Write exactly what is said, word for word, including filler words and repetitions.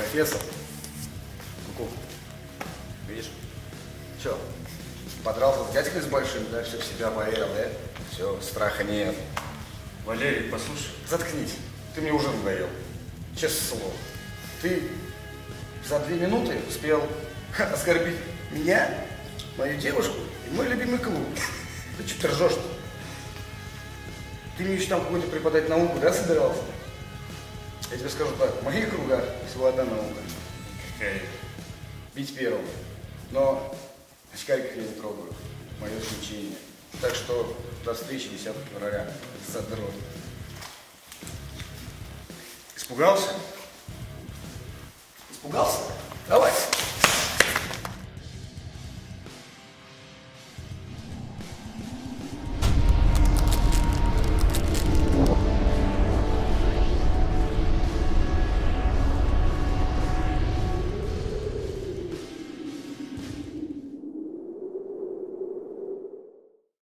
профессор. Ку-ку. Видишь? Че? Подрался с дядькой с большим, да? Все в себя поверил, да? Все, страха нет. Валерий, послушай. Заткнись. Ты мне уже надоел. Честное слово. Ты за две минуты успел оскорбить меня, мою девушку и мой любимый клуб. Ты что ты ржешь-то? Ты мне еще там какой-то преподать науку, да, собирался? Я тебе скажу так, в моих кругах всего одна наука. Какая? Бить первым. Но очкариков я не трогаю. Мое исключение. Так что до встречи десятого февраля. Задрот. Испугался? Испугался? Давай.